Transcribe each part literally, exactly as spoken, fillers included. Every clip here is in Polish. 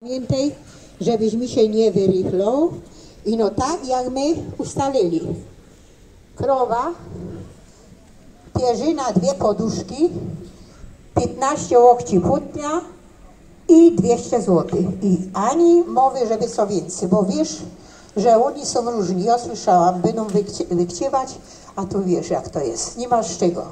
Pamiętaj, żebyś mi się nie wyrychlał i no tak jak my ustalili. Krowa, pierzyna, dwie poduszki, piętnaście łokci płótnia i dwieście złotych. I ani mowy, żeby co więcej, bo wiesz, że oni są różni. Ja słyszałam, będą wykcie, wykciewać, a tu wiesz jak to jest. Nie masz czego.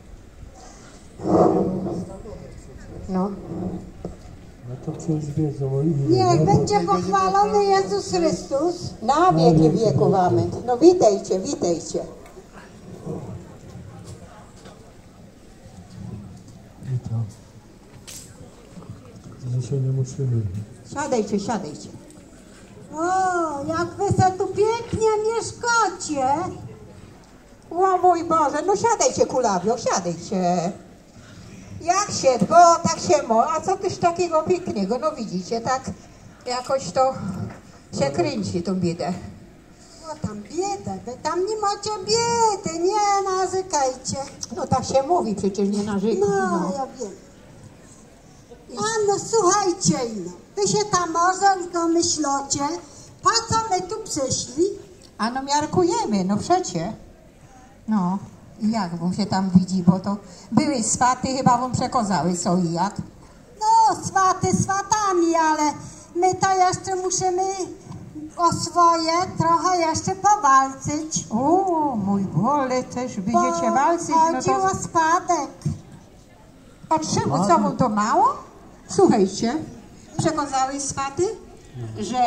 No. No to coś wiedzą. Niech będzie pochwalony Jezus Chrystus. Na wieki wieków, amen. No witajcie, witajcie. Witam. My się nie musimy. Siadajcie, siadajcie. O, jak wy se tu pięknie mieszkacie. O mój Boże, no siadajcie kulawio, siadajcie. Jak się, bo tak się mo, a co też takiego pięknego, no widzicie, tak jakoś to się kręci tą biedę. O, tam biedę, wy tam nie macie biedy, nie narzekajcie. No tak się mówi, przecież nie narzekam. No, No. ja wiem. A no słuchajcie, no, wy się tam może już domyślocie, po co my tu przyszli? A no miarkujemy, no przecie. No, i jak wam się tam widzi, bo to były swaty, chyba wam przekazały co i jak. No, swaty swatami, ale my to jeszcze musimy o swoje trochę jeszcze powalczyć. O, mój Boże, też będziecie walczyć, no Chodzi to... o spadek. A czemu, co wam to mało? Słuchajcie, przekazały swaty, że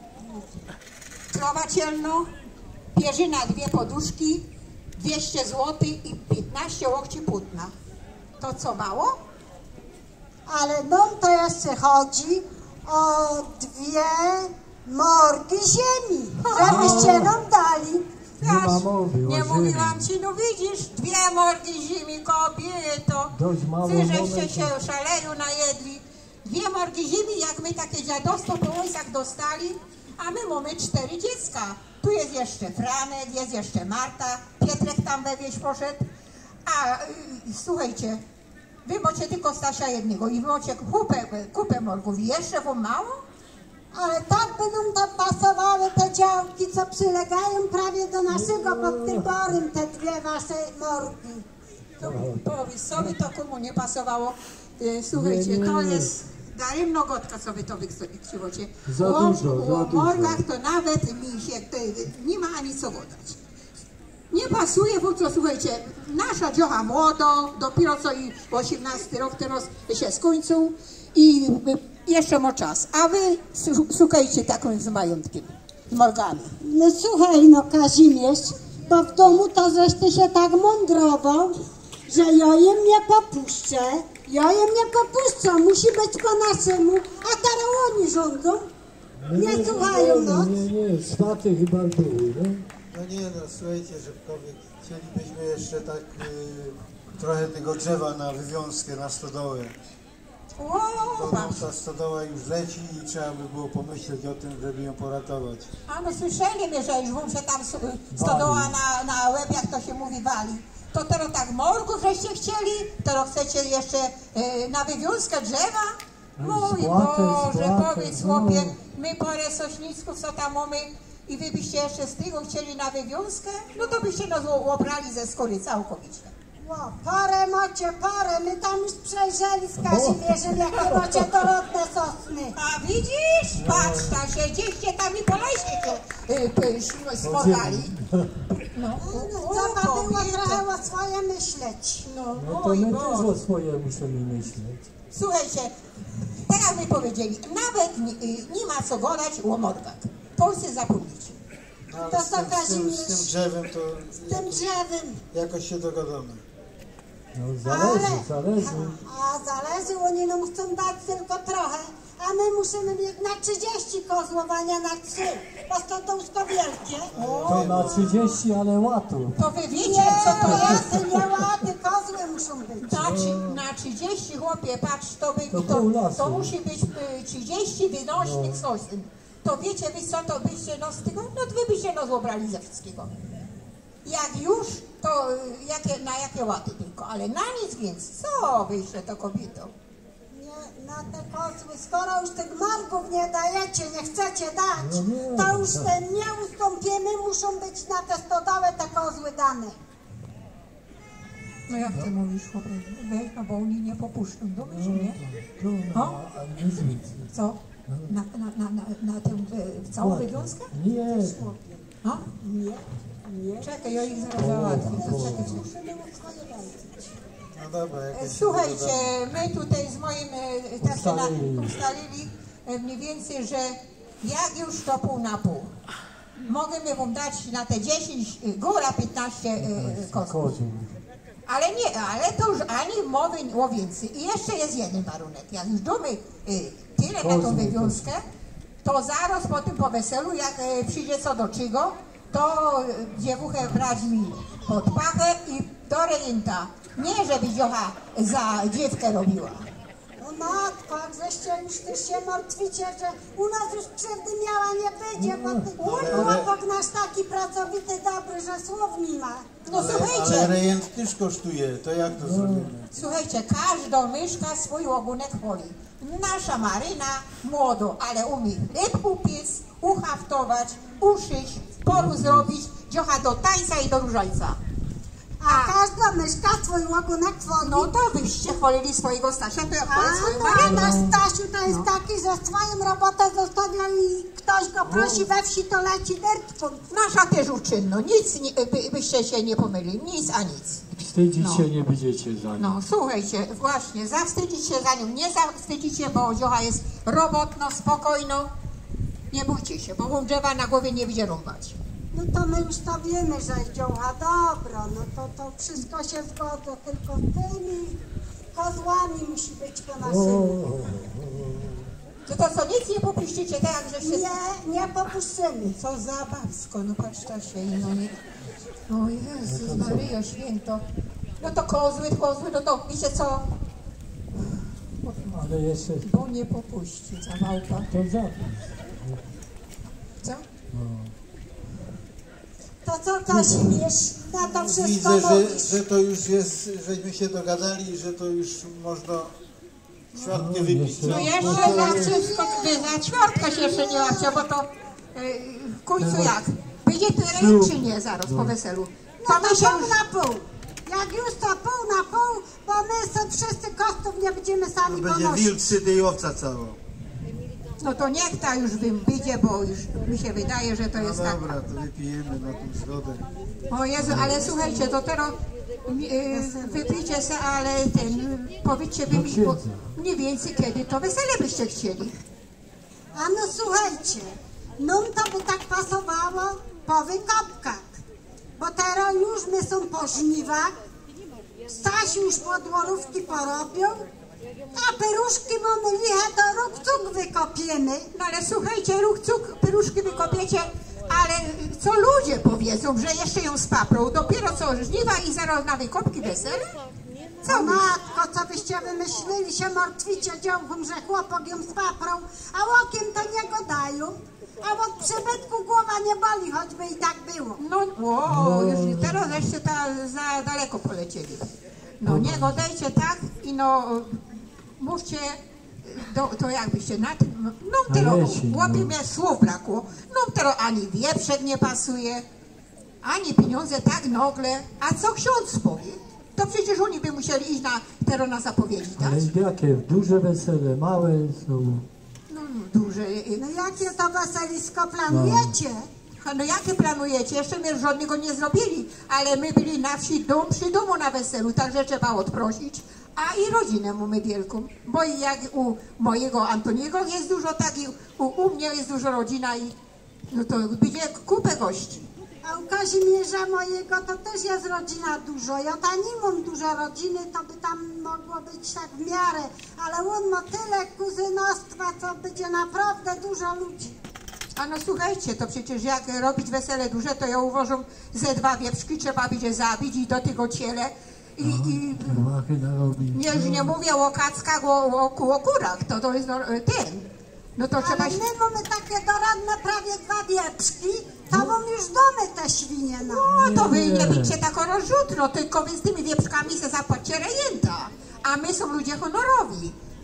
krowa cielno, pierzyna, dwie poduszki, dwieście złotych i piętnaście łokci płótna. To co, mało? Ale nam to jeszcze chodzi o dwie morgi ziemi, żebyście nam dali. Nie ma mowy o Nie ziemi. mówiłam ci, no widzisz, dwie morgi ziemi, kobieto. Dość mało Ty żeście momentu. się szaleju najedli. Dwie morgi ziemi, jak my takie dziadostwo po łysach dostali, a my mamy cztery dziecka. Tu jest jeszcze Franek, jest jeszcze Marta, Pietrek tam we wieś poszedł. A y, słuchajcie, wy macie tylko Stasia jednego i wy macie kupę, kupę morgów. I jeszcze wam mało? Ale tak by nam tam pasowały te działki, co przylegają prawie do naszego pod Tyborem, te dwie wasze morgi. To powiedz sobie, to komu nie pasowało. Y, Słuchajcie, Nie, nie, to nie. jest daremno gotka sobie to wykciwocie. Za dużo, za O dużo. morgach to nawet mi się to, nie ma ani co godać. Nie pasuje, bo co, słuchajcie, nasza dziocha młodo, dopiero co i osiemnasty rok teraz się skończył i y, jeszcze ma czas. A wy szukajcie taką z majątkiem, z morgami. No słuchaj no Kazimierz, bo w domu to żeś ty się tak mądrował, że ja im nie popuszczę, ja im nie popuszczę, musi być po naszemu, a teraz oni rządzą. Nie słuchają nas. Nie, nie, swaty chyba były, no. No nie no, słuchajcie, Rzepkowie, chcielibyśmy jeszcze tak y, trochę tego drzewa na wywiązkę, na stodołę. O, Bo patrz. ta stodoła już leci i trzeba by było pomyśleć o tym, żeby ją poratować. A no słyszeli mnie, że już wam się tam stodoła na, na łeb, jak to się mówi, wali. To teraz tak morgów żeście chcieli, teraz chcecie jeszcze y, na wywiązkę drzewa? Mój Spłatę, Boże, spłatę, powiedz no. chłopie, my parę sośniczków, co tam mamy i wy byście jeszcze z tego chcieli na wywiązkę? No to byście nas obrali ze skóry całkowicie. O, parę macie, parę, my tam już przejrzeli z Kazimierzem, jakie macie dorodne sosny. A widzisz? Patrz, tam siedzieliście tam i po lesie się y, y, smorgali. No, No, o, trzeba było kobieta. trochę o swoje myśleć. No, No to oj, my Boże. też o swoje musimy myśleć. Słuchajcie, tak jak my powiedzieli, nawet nie, y, nie ma co gadać o morgach. To się zapomnicie. No, ale To z, co, tym, z, tym, Kazimierz? z tym drzewem to Z tym drzewem. jakoś się dogadamy. No zależy, zależy. A, a zależy, oni nam chcą dać tylko trochę, a my musimy mieć na trzydzieści kozłowania na trzy, bo to dołsko wielkie. To na trzydzieści, ale łatów. To wy wiecie, Nie, co to jest? łaty, nie łaty, kozły muszą być. Na, trzy- na trzydzieści, chłopie, patrz, to, by, To to, pół lasu. to musi być y, trzydzieści wynośnych sosen. To wiecie wy co, to byście nos z tego, no wy byście nos obrali ze wszystkiego. Jak już, to y, jakie, na jakie łaty tylko, ale na nic więcej. Co wyście to kobieto? Nie, Na te kozły, skoro już tych marków nie dajecie, nie chcecie dać, No nie, to już tak. e, nie ustąpimy, muszą być na te stodołę te kozły dane. No jak ty mówisz, chłopie? Weź, no bo oni nie popuszczą. Dumysz, nie? Tu, O? no, a nic więcej. Co? Na, na, na, na, na tę e, całą wywiązkę? Nie, No? Nie, nie. Czekaj, ja ich zaraz załatwię. To czekaj. Musimy mu swoje ręce. No dobra, E, jakieś Słuchajcie, my tutaj z moim e, tak się na, Ustalili. ustalili e, mniej więcej, że jak już to pół na pół. Możemy wam dać na te dziesięć, e, góra piętnaście e, kostów. kozioł. Ale nie, ale to już ani mowy o więcej. I jeszcze jest jeden warunek. Jak już damy y, tyle na tą Kozły. wywiązkę, to zaraz po tym po weselu, jak y, przyjdzie co do czego, to y, dziewuchę brać mi pod pachę i do rejenta. Nie, żeby dziocha za dziewkę robiła. No matko, jak żeście już też się martwicie, że u nas już krzywdy miała nie będzie, bo ty Ale- chłopak nasz taki pracowity, dobry, że słów nie ma. No Ale, ale słuchajcie, rejent też kosztuje, to jak to zrobimy? słuchajcie, każda myszka swój łagunek woli. Nasza Maryna młodo, ale umie chleb upiec, uhaftować, uszyć, w polu zrobić, dziocha do tańca i do różańca. A każda myszka swój łagunek woli. No to wyście chwalili swojego Stasia, to ja chwalę swoją A no, Marynę. nasz Stasiu to jest taki, że swoją robotę zostawia i ktoś go prosi we wsi, to leci dyrtką. Nasza też uczynno, nic nie, by, byście się nie pomylili, nic a nic. Wstydzić No. się nie będziecie za nim. No słuchajcie, właśnie, zawstydzić się za nią, nie zawstydzicie, bo dziocha jest robotno, spokojno. Nie bójcie się, bo wam drzewa na głowie nie będzie rąbać. No to my już to wiemy, że jest dziołcha dobro, no to, to wszystko się zgodza, tylko tymi kozłami musi być po O, naszym. To to co, nic nie popuścicie, tak jak żeście... Nie, nie popuszczymy. Co za babsko, no patrz się, no nie... O Jezus Maryjo Święto. No to kozły, kozły, no to wiecie co? ale jeszcze Bo nie popuści, zawałka. to zapis. Co? No. To co Kazimierz na to wszystko Widzę, że, mówisz? że to już jest, żeśmy się dogadali, że to już można świadkę No, wypić. jeszcze- No co? jeszcze na wszystko, na ćwiartka się jeszcze nie łapcie, bo to yy, w końcu jak? Będzie tyle czy nie zaraz po weselu? No To to my się pół już... na pół. Jak już to pół na pół, bo my sobie wszyscy kostów nie będziemy To sami będzie ponosić. wilk, syty i owca cała. No to niech ta już wyjdzie, bo już mi się wydaje, że to No jest tak. dobra, to wypijemy na tą zgodę. O Jezu, ale słuchajcie, to teraz yy, wypijcie se, ale ten, powiedzcie wy mi, bo mniej więcej kiedy to wesele byście chcieli. A no słuchajcie, nam to by tak pasowało po wykopkach, bo teraz już my są po żniwach, Stasiu już podłorówki porobią, a peruszki mamy licha do rukcuk wykopiemy. No ale słuchajcie, ruchcuk, pyruszki wykopiecie, ale co ludzie powiedzą, że jeszcze ją spaprą, dopiero co żniwa i zaraz na wykopki wesele? Co matko, co byście wymyślili, się martwicie działką, że chłopak ją spaprą, a łokiem to nie gadają, a od przybytku głowa nie boli, choćby i tak było. No, o, już teraz jeszcze ta, za daleko polecieli. No nie godajcie tak i no mówcie, do, to jakbyście na tym, no teraz Leci, no. łapie mnie słów brakło, no teraz ani wieprzek nie pasuje, ani pieniądze tak nagle, a co ksiądz powie? To przecież oni by musieli iść na, teraz na zapowiedzi dać. Ale jakie duże wesele, małe są. No, no duże. No jakie to weselisko planujecie? A no jakie planujecie? Jeszcze my żadnego nie zrobili, ale my byli na wsi dom przy domu na weselu, także trzeba odprosić. A i rodzinę mamy wielką, bo i jak u mojego Antoniego jest dużo, tak i u, u mnie jest dużo rodzina i no to będzie kupę gości. A u Kazimierza mojego to też jest rodzina dużo. Ja tam nie mam dużo rodziny, to by tam mogło być tak w miarę. Ale on ma tyle kuzynostwa, co będzie naprawdę dużo ludzi. A no słuchajcie, to przecież jak robić wesele duże, to ja uważam, ze dwa wieprzki trzeba będzie zabić i do tego ciele. I, i Kiełachy narobić. nie, już nie mówię o kackach, o, o, o kurach, to, to jest no, ten. No to trzeba Ale się... my mamy takie doradne prawie dwa wieprzki, to mam już domy te świnie na. No to wy nie bycie tak rozrzutno, tylko wy z tymi wieprzkami se zapłacicie rejenta. A my są ludzie honorowi.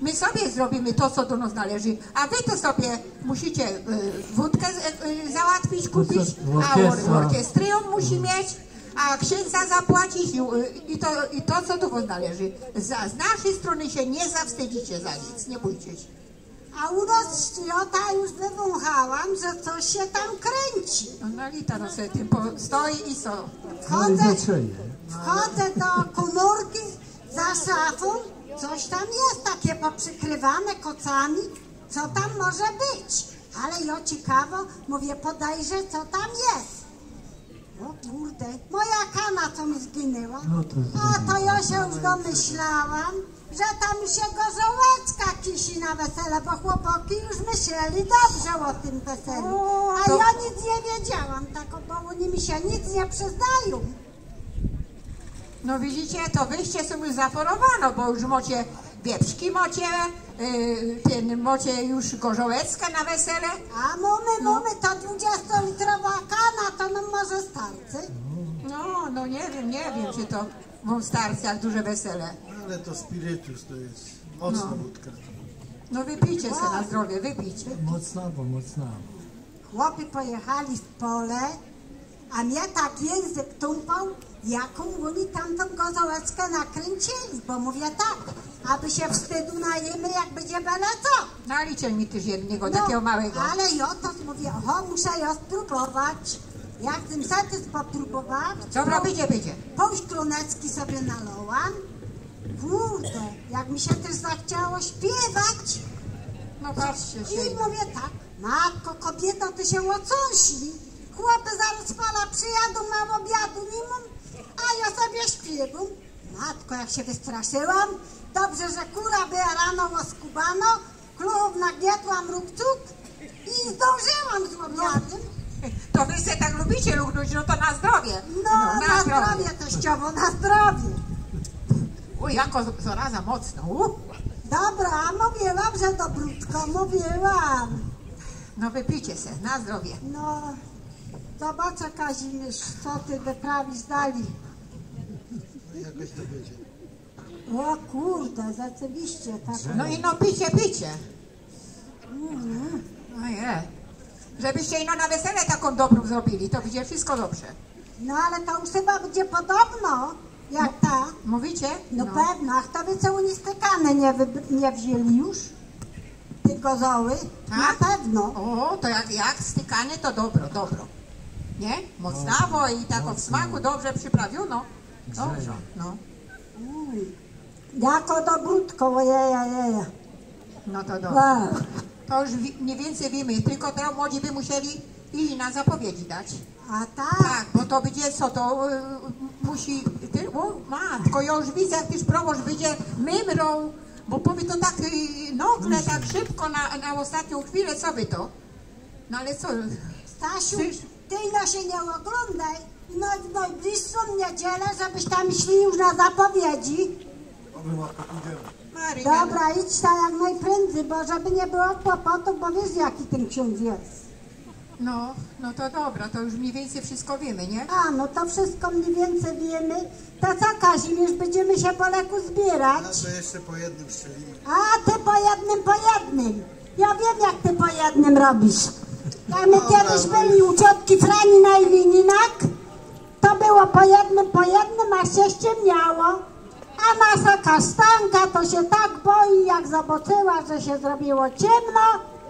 My sobie zrobimy to, co do nas należy, a wy to sobie musicie y, wódkę y, y, załatwić, kupić, a or, orkiestrium musi mieć, a księdza zapłacić i, y, i, to, i to, co do was należy. Za, z naszej strony się nie zawstydzicie za nic, nie bójcie się. A u nas Sztylota już wywąchałam, że coś się tam kręci. No, no Lita, no sobie tym po- stoi i co? Wchodzę, wchodzę do komórki za szafą, coś tam jest takie poprzykrywane kocami, co tam może być. Ale ja ciekawo, mówię, podejrzę, co tam jest. O kurde, moja kana, co mi zginęła. No to A to ja się już domyślałam, że tam się gorzołeczka kisi na wesele, bo chłopaki już myśleli dobrze o tym weselu. A to- ja nic nie wiedziałam, tak, bo oni mi się nic nie przyznają. No widzicie, to wyście sobie zaforowano, bo już macie wieprzki, macie, yy, ten, macie już gorzołeckę na wesele. A mamy, mamy, to dwudziestolitrowa kana, to nam może starcy. No, no nie wiem, nie wiem, czy to wam starcy, jak duże wesele. Ale to spirytus to jest mocna No. wódka. No wypijcie se na zdrowie, wypijcie. Mocna, bo mocna. Chłopi pojechali w pole, a mnie tak język tąpał, jaką oni tamtą gorzołeczkę nakręcili, bo mówię tak, aby się wstydu najemy, jak będzie byle co. Nalicie mi też jednego, takiego małego. Ale ja to mówię, oho, muszę ją spróbować. Jak tym setys popróbować, Dobra, będzie, będzie. pół szklonecki sobie nalałam. Kurde, jak mi się też zachciało śpiewać. No patrzcie I się. mówię tak, matko, kobieto, ty się ocąśli. Chłopy zaraz pana przyjadą, mam obiadu nie mam, a ja sobie śpiewam. Matko, jak się wystraszyłam, dobrze, że kura była rano oskubano, kluchów nagnietłam rupcuk i zdążyłam z obiadem. To wy se tak lubicie luchnąć, no to na zdrowie. No, na zdrowie, teściowo, na zdrowie. Uj, jako zaraza mocno. U. Dobra, mówiłam, że dobrutko, mówiłam. No wypijcie se, na zdrowie. No, zobaczę, Kazimierz, co ty wyprawisz dalej. No jakoś to będzie. O kurde, rzeczywiście, tak. No i no picie, picie. Ojej. Żebyście ino na wesele taką dobrą zrobili, to będzie wszystko dobrze. No ale to już chyba będzie podobno, jak ta. Mówicie? No, pewno, ach to wy co unistykane nie, wy, nie wzięli już? Ty gozoły? Tak? Na pewno. O, to jak, jak stykanie, to dobro, dobro. Nie? Mocnawo i tak w smaku dobrze przyprawiono. Dobrze, no. Uj, jako dobrutko, ojeja, jeja. No to dobrze. Wow. To już wi- mniej więcej wiemy, tylko te młodzi by musieli i na zapowiedzi dać. A tak? Tak, bo to będzie co, to y, musi, ty, o matko, ja już widzę, jak tyś proboszcz będzie mymrą, bo powie to tak y, nagle, tak szybko, na, na ostatnią chwilę, co by to? No ale co, Stasiu, Czyż- ty no się nie oglądaj. No w najbliższą niedzielę, żebyś tam szli już na zapowiedzi. Oby matko pójdziemy. Maryna, Dobra, idź tam jak najprędzej, bo żeby nie było kłopotu, bo wiesz jaki ten ksiądz jest. no, no to dobra, to już mniej więcej wszystko wiemy, nie? A, no to wszystko mniej więcej wiemy. To co, Kazimierz, będziemy się po leku A zbierać? to jeszcze po jednym strzelimy. A, ty po jednym, po jednym. Ja wiem, jak ty po jednym robisz. Jak my Dobra, kiedyś no byli u ciotki Frani na Iwininak, to było po jednym, po jednym, a się ściemniało. A nasza kasztanka to się tak boi, jak zobaczyła, że się zrobiło ciemno.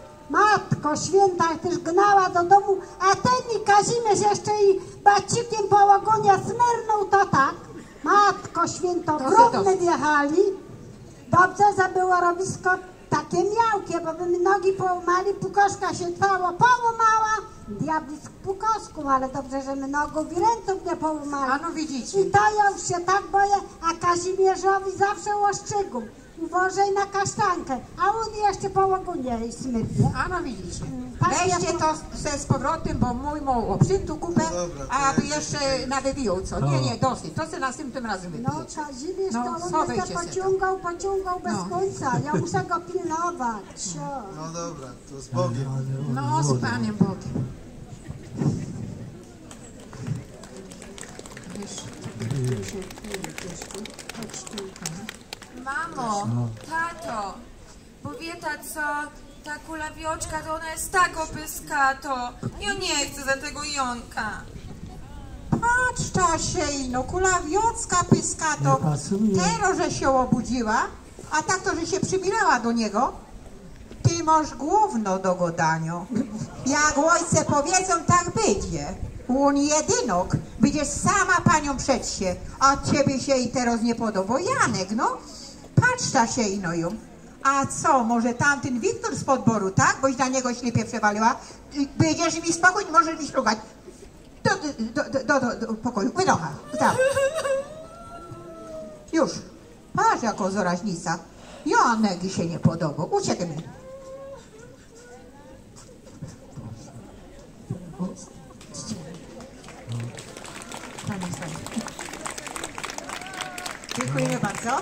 Matko święta, jak też gnała do domu, a ten i Kazimierz jeszcze i bacikiem po ogonie smyrnął, to tak. Matko święto, To grudny cudownie. wjechali. Dobrze, że było rowisko takie miałkie, bo by mi nogi połamali, pukoszka się trwało, połamała. Diabli z pukoszką, ale dobrze, że my nogów i ręców nie połamali. A no widzicie. I to ja już się tak boję, a Kazimierzowi zawsze łoszczygą. Uważaj na kasztankę, a on jeszcze po łogunie i smyrnie. A no widzicie. tak Weźcie jak- to se z powrotem, bo mój ma obrzyntu kupę, No dobra, to a aby ja- jeszcze nawywijał co. Nie, nie, dosyć. To se następnym razem No wypijecie. Kazimierz No, to on by schowajcie się se pociągał, pociągał bez No. końca. Ja muszę go pilnować. O. No dobra, to z Bogiem. No, z Panem Bogiem. Mamo, tato, bo wie ta co, ta kulawioczka to ona jest tak opyskato. Ja nie chcę za tego Jonka. Patrz, Czasieino, kulawiocka pyskato. Nie pasuje. Tero, że się obudziła, a tak to, że się przybierała do niego. Ty masz główno do godania. Jak ojce powiedzą, tak będzie. On jedynok, będziesz sama panią przed się, a ciebie się i teraz nie podoba. Janek, no, patrz, Czasieino ją. A co, może tamten Wiktor z podboru, tak? Boś na niego ślepie przewaliła. Będziesz mi spokój, możesz mi ślugać. Do, do, do, do, do, do pokoju, wynocha, tam. Już. Patrz, jako zaraźnica. Janek się nie podoba. Uciekaj. Dziękujemy bardzo.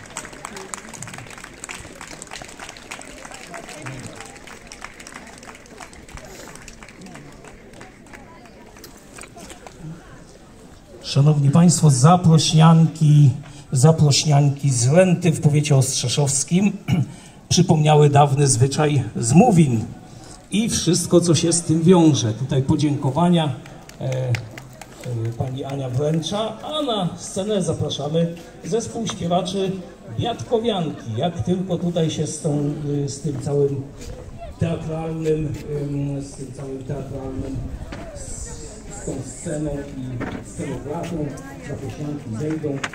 Szanowni Państwo, zaplośnianki, zaplośnianki z Renty w powiecie ostrzeszowskim przypomniały dawny zwyczaj zmówin i wszystko, co się z tym wiąże. Tutaj podziękowania e, e, pani Ania wręcza, a na scenę zapraszamy zespół śpiewaczy Biatkowianki. Jak tylko tutaj się z, tą, z tym całym teatralnym, z tym całym teatralnym z tą sceną i scenografą, zaplośnianki zejdą.